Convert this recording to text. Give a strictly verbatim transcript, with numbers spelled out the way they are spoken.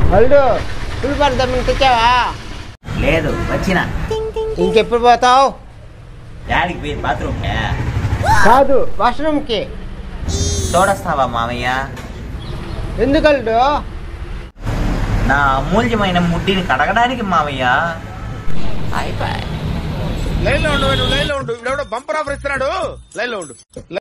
అల్లుడు పులిపార దమ్మిని తెచ్చావా? లేదు, వచ్చిన. ఇంకెప్పుడు పోతావు? డాడీకి పోయి బాత్రూమ్ కాదు, వాష్రూమ్కి. తోడొస్తావా మామయ్య? ఎందుకు అల్లుడు? నా అమూల్యమైన ముడ్డిని కడగడానికి మామయ్య. లైన్ లో ఉండు, లైన్ లో ఉండు. బంపర్ ఆఫర్ ఇస్తున్నాడు, లైన్ లో ఉండు.